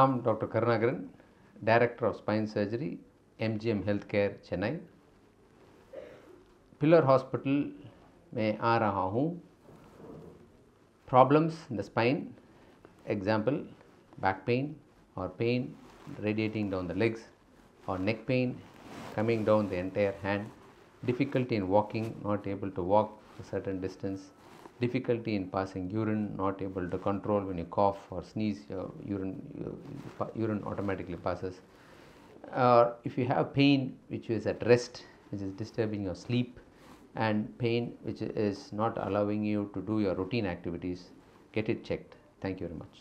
am Dr. Karunakaran, Director of Spine Surgery, MGM Healthcare, Chennai. Pillar Hospital में आ रहा हूँ. Problems in the spine, example back pain or pain radiating down the legs, or neck pain coming down the entire hand, difficulty in walking, not able to walk a certain distance, difficulty in passing urine, not able to control when you cough or sneeze, your urine automatically passes. If you have pain which is at rest, which is disturbing your sleep, and pain which is not allowing you to do your routine activities, get it checked. Thank you very much.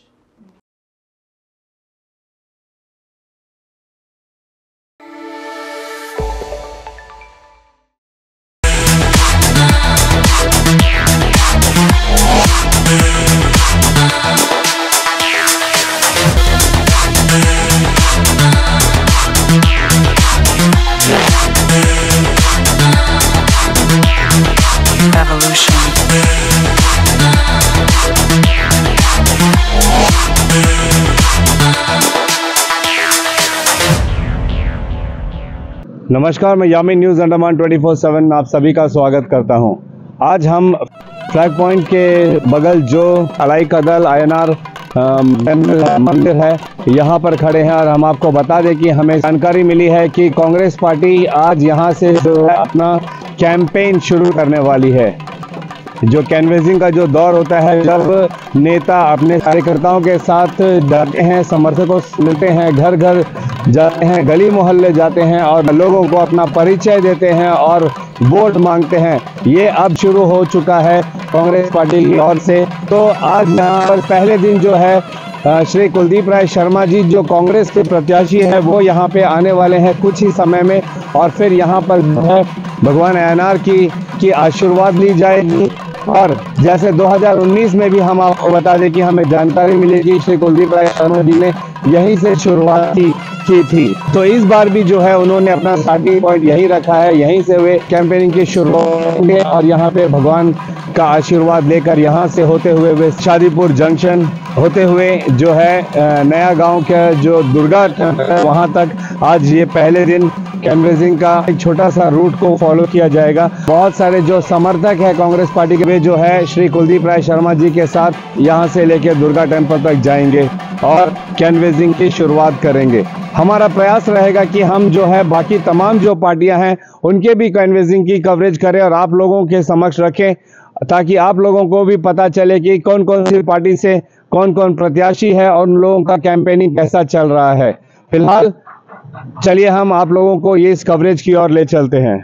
नमस्कार, मैं Yamin news Andaman 24/7 में आप सभी का स्वागत करता हूं। आज हम फ्लैग पॉइंट के बगल जो अलाई कदल आयनार मंदिर है, यहां पर खड़े हैं और हम आपको बता दें कि हमें जानकारी मिली है कि कांग्रेस पार्टी आज यहां से जो है अपना कैंपेन शुरू करने वाली है। जो कैनवेसिंग का जो दौर होता है, जब नेता अपने कार्यकर्ताओं के साथ जाते हैं, समर्थकों से मिलते हैं, घर घर जाते हैं, गली मोहल्ले जाते हैं और लोगों को अपना परिचय देते हैं और वोट मांगते हैं, ये अब शुरू हो चुका है कांग्रेस पार्टी की ओर से। तो आज यहाँ पर पहले दिन जो है श्री कुलदीप राय शर्मा जी जो कांग्रेस के प्रत्याशी है, वो यहाँ पे आने वाले हैं कुछ ही समय में, और फिर यहाँ पर जो है भगवान अय्यनार की आशीर्वाद ली जाएगी। और जैसे 2019 में भी हम आपको बता दें कि हमें जानकारी मिली कि श्री कुलदीप राय शर्मा जी ने यहीं से शुरुआत की थी, तो इस बार भी जो है उन्होंने अपना स्टार्टिंग पॉइंट यहीं रखा है, यहीं से वे कैंपेनिंग की शुरुआत करेंगे और यहाँ पे भगवान का आशीर्वाद लेकर यहाँ से होते हुए वे शादीपुर जंक्शन होते हुए जो है नया गांव के जो दुर्गा टेम्पल है वहाँ तक आज ये पहले दिन कैंपेनिंग का एक छोटा सा रूट को फॉलो किया जाएगा। बहुत सारे जो समर्थक है कांग्रेस पार्टी के, वे जो है श्री कुलदीप राय शर्मा जी के साथ यहाँ से लेकर दुर्गा टेम्पल तक जाएंगे और कैनवेसिंग की शुरुआत करेंगे। हमारा प्रयास रहेगा कि हम जो है बाकी तमाम जो पार्टियां हैं उनके भी कैनवेसिंग की कवरेज करें और आप लोगों के समक्ष रखें, ताकि आप लोगों को भी पता चले कि कौन कौन सी पार्टी से कौन कौन प्रत्याशी है और उन लोगों का कैंपेनिंग कैसा चल रहा है। फिलहाल चलिए हम आप लोगों को ये इस कवरेज की ओर ले चलते हैं।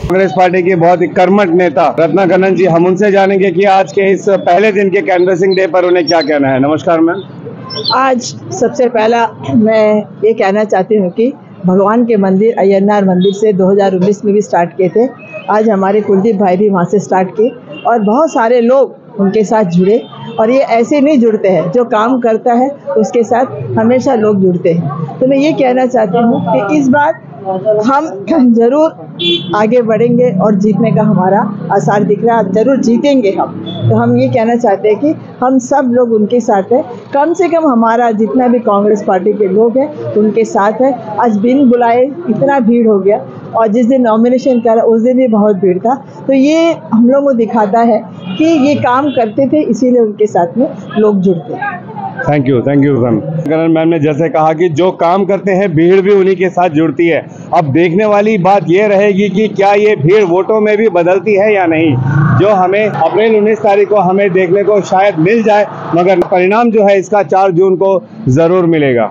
कांग्रेस पार्टी के बहुत ही कर्मठ नेता रत्नाकरन जी, हम उनसे जानेंगे कि आज के इस पहले दिन के कैनवसिंग डे पर उन्हें क्या कहना है। नमस्कार मैम। आज सबसे पहला मैं ये कहना चाहती हूँ कि भगवान के मंदिर अय्यनार मंदिर से 2019 में भी स्टार्ट किए थे। आज हमारे कुलदीप भाई भी वहाँ से स्टार्ट किए और बहुत सारे लोग उनके साथ जुड़े। और ये ऐसे नहीं जुड़ते हैं, जो काम करता है उसके साथ हमेशा लोग जुड़ते हैं। तो मैं ये कहना चाहती हूँ कि इस बार हम जरूर आगे बढ़ेंगे और जीतने का हमारा आसार दिख रहा है। जरूर जीतेंगे हम। तो हम ये कहना चाहते हैं कि हम सब लोग उनके साथ हैं। कम से कम हमारा जितना भी कांग्रेस पार्टी के लोग हैं उनके साथ है। आज बिन बुलाए इतना भीड़ हो गया और जिस दिन नॉमिनेशन करा उस दिन भी बहुत भीड़ था। तो ये हम लोगों को दिखाता है कि ये काम करते थे, इसीलिए उनके साथ में लोग जुड़ते हैं। Thank you ma'am. Karan ma'am ने जैसे कहा कि जो काम करते हैं भीड़ भी उन्हीं के साथ जुड़ती है। अब देखने वाली बात ये रहेगी कि क्या ये भीड़ वोटों में भी बदलती है या नहीं, जो हमें अप्रैल 19 तारीख को हमें देखने को शायद मिल जाए, मगर परिणाम जो है इसका 4 जून को जरूर मिलेगा।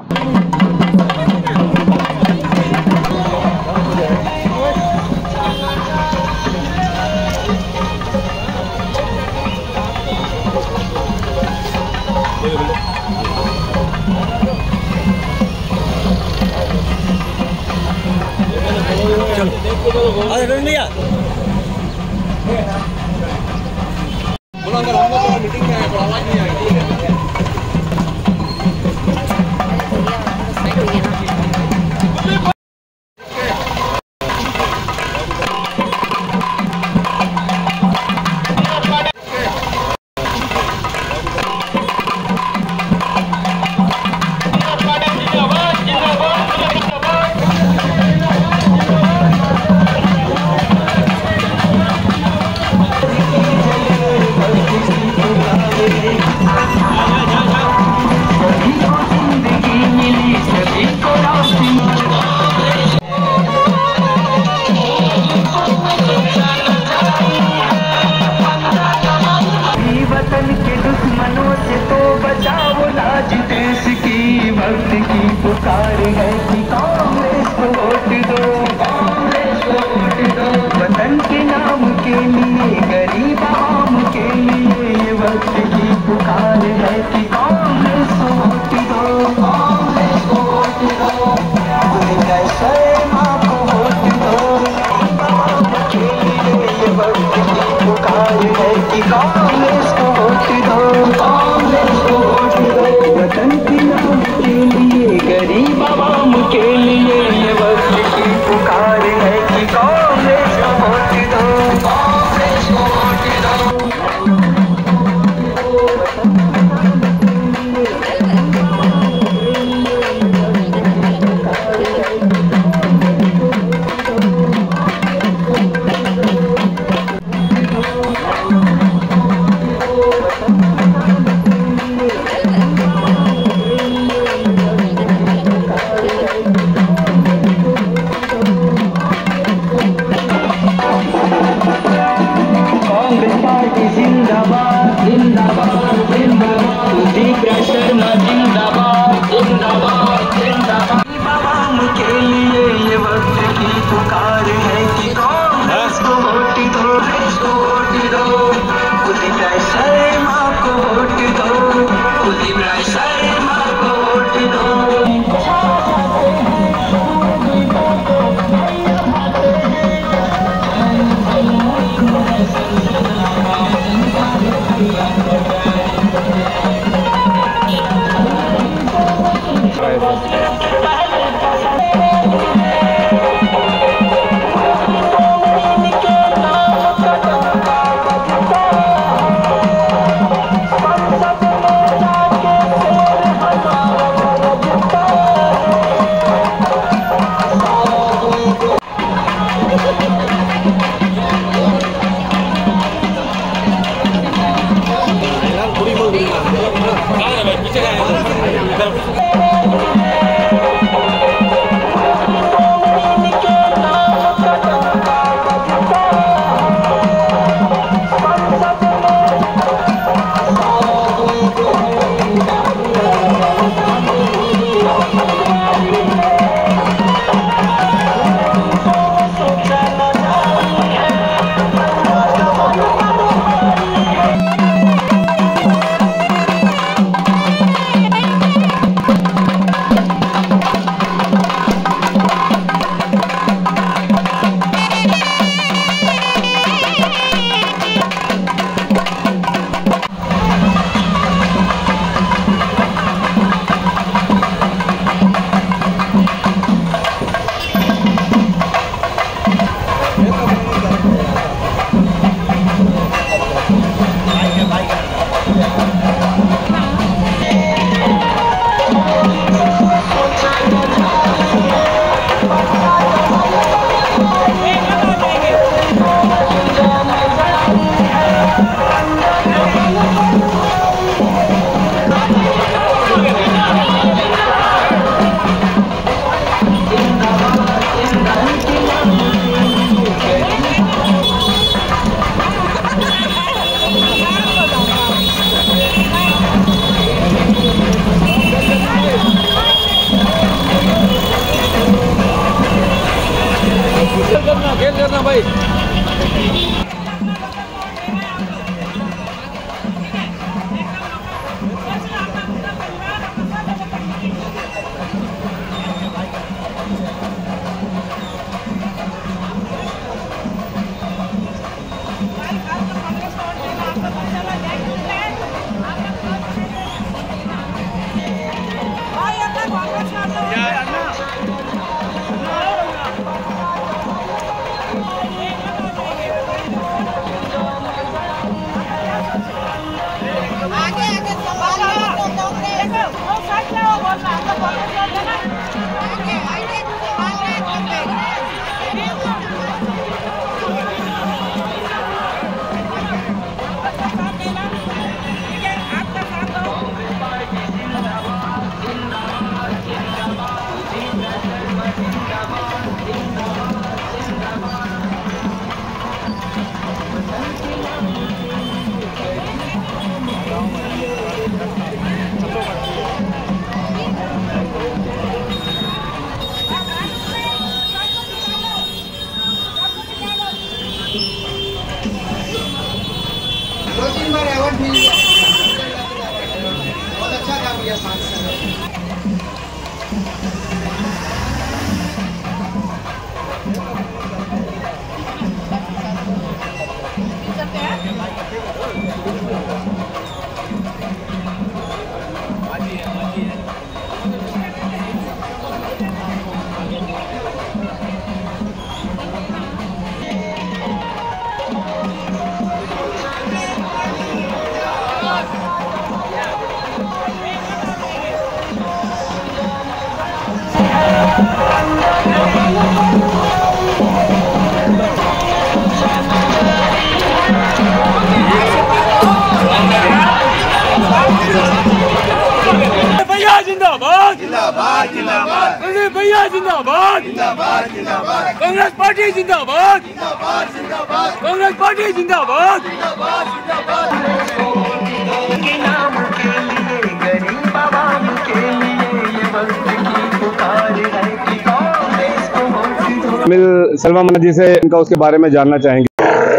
मीटिंग में आया, आवाज नहीं आ रही है। पुकार है कि कांग्रेस को वोट दो, कांग्रेस को वोट दो। वतन के नाम के लिए, गरीब आवाम के लिए ये वक्त की पुकार है कि कांग्रेस को वोट दो, कांग्रेस को वोट दो। माँ को वोट दो, आवाम के लिए ये वक्त की पुकार है कि कांग्रेस को वोट दो, कांग्रेस को वोट दो। वतन के नाम के लिए, गरीब आवाम के लिए ये वक्त की पुकार है कि कांग्रेस को वोट दो, कांग्रेस को वोट दो। बहुत अच्छा काम किया सांसद ने। भैया जिंदाबाद जिंदाबाद जिंदाबाद भैया जिंदाबाद जिंदाबाद जिंदाबाद कांग्रेस पार्टी जिंदाबाद जिंदाबाद जिंदाबाद कांग्रेस पार्टी जिंदाबाद के नाम के लिए गरीब आवाम के लिए ये वक्त की पुकार है कि कांग्रेस को वोट दो। मिल सलमा जी से इनका उसके बारे में जानना चाहेंगे।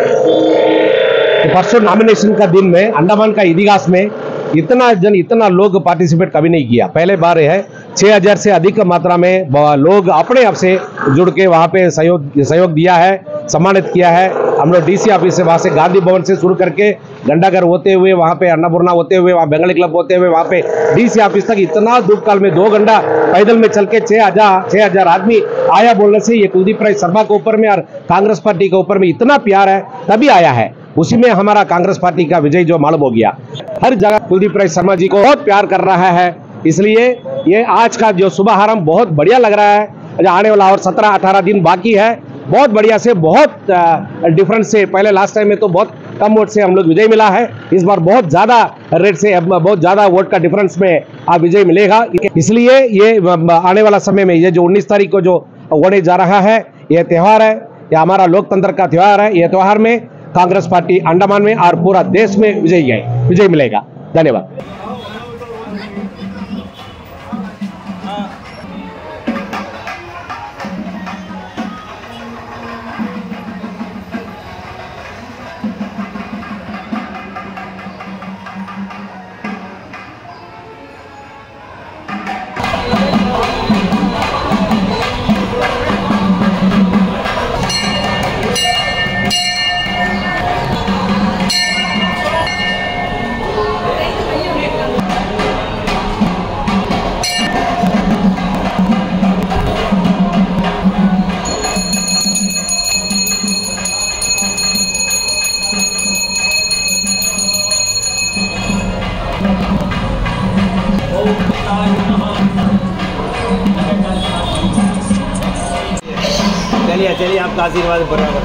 परसों नॉमिनेशन का दिन में अंडमान का इतिहास में इतना लोग पार्टिसिपेट कभी नहीं किया, पहले बार है। 6000 से अधिक मात्रा में लोग अपने आप से जुड़ के वहाँ पे सहयोग दिया है, सम्मानित किया है। हम लोग डीसी ऑफिस से, वहाँ से गांधी भवन से शुरू करके घंटाघर होते हुए, वहाँ पे अन्नपूर्णा होते हुए, वहाँ बंगाली क्लब होते हुए, वहाँ पे डीसी ऑफिस तक इतना धूप काल में 2 घंटा पैदल में चल के 6000 आदमी आया बोलने से ये कुलदीप राय शर्मा के ऊपर में और कांग्रेस पार्टी के ऊपर में इतना प्यार है, तभी आया है। उसी में हमारा कांग्रेस पार्टी का विजय जो मालूम हो गया। हर जगह कुलदीप राय शर्मा जी को बहुत प्यार कर रहा है, इसलिए ये आज का जो शुभारंभ बहुत बढ़िया लग रहा है। आने वाला और 17-18 दिन बाकी है, बहुत बढ़िया से, बहुत डिफरेंस से। पहले लास्ट टाइम में तो बहुत कम वोट से हम लोग विजय मिला है, इस बार बहुत ज्यादा रेट से, बहुत ज्यादा वोट का डिफरेंस में आप विजय मिलेगा। इसलिए ये आने वाला समय में ये जो 19 तारीख को जो होने जा रहा है, ये त्यौहार है, ये हमारा लोकतंत्र का त्यौहार है। ये त्यौहार में कांग्रेस पार्टी अंडमान में और पूरा देश में विजय मिलेगा। धन्यवाद। चलिए आपका आशीर्वाद बराबर।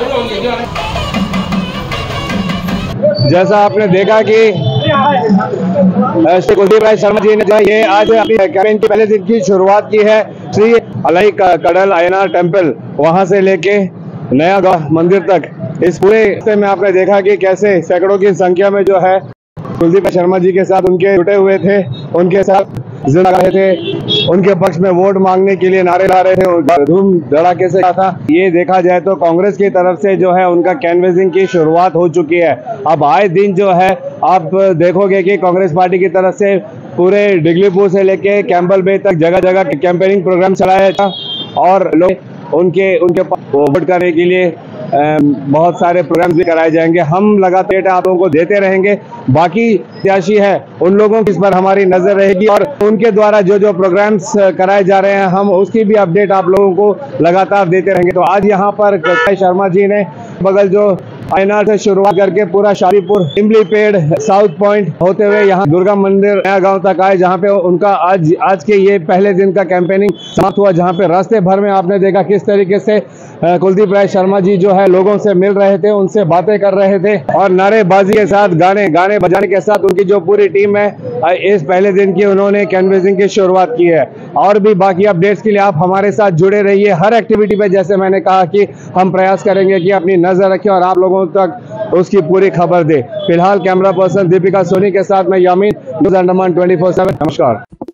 जैसा आपने देखा कि श्री कुलदीप राय शर्मा जी ने जो है ये आज अपनी कैंपेन के पहले दिन की शुरुआत की है। श्री अलाई कडल अय्यनार टेम्पल वहां से लेके नया गांव मंदिर तक इस पूरे रास्ते में आपने देखा कि कैसे सैकड़ों की संख्या में जो है कुलदीप शर्मा जी के साथ उनके जुटे हुए थे, उनके साथ जिला रहे थे, उनके पक्ष में वोट मांगने के लिए नारे ला रहे थे, धूम धड़ाके से था। ये देखा जाए तो कांग्रेस की तरफ से जो है उनका कैनवेसिंग की शुरुआत हो चुकी है। अब आए दिन जो है आप देखोगे कि कांग्रेस पार्टी की तरफ से पूरे डिगलीपुर से लेके कैंपबेल बे तक जगह जगह कैंपेनिंग प्रोग्राम चलाया था और लोग उनके वोट करने के लिए बहुत सारे प्रोग्राम्स भी कराए जाएंगे। हम लगातार आप लोगों को देते रहेंगे। बाकी प्रत्याशी है उन लोगों की इस पर हमारी नजर रहेगी और उनके द्वारा जो जो प्रोग्राम्स कराए जा रहे हैं हम उसकी भी अपडेट आप लोगों को लगातार देते रहेंगे। तो आज यहाँ पर शर्मा जी ने बगल जो अय्यनार से शुरुआत करके पूरा शादीपुर, इमली पेड़, साउथ पॉइंट होते हुए यहाँ दुर्गा मंदिर नया गांव तक आए, जहाँ पे उनका आज के ये पहले दिन का कैंपेनिंग समाप्त हुआ। जहाँ पे रास्ते भर में आपने देखा किस तरीके से कुलदीप राय शर्मा जी जो है लोगों से मिल रहे थे, उनसे बातें कर रहे थे और नारेबाजी के साथ गाने बजाने के साथ उनकी जो पूरी टीम है इस पहले दिन की उन्होंने कैनवेसिंग की शुरुआत की है। और भी बाकी अपडेट्स के लिए आप हमारे साथ जुड़े रहिए। हर एक्टिविटी पे जैसे मैंने कहा कि हम प्रयास करेंगे कि अपनी नजर रखें और आप लोगों तक उसकी पूरी खबर दे। फिलहाल कैमरा पर्सन दीपिका सोनी के साथ मैं यामीन, न्यूज़ अंडमान 24/7। नमस्कार।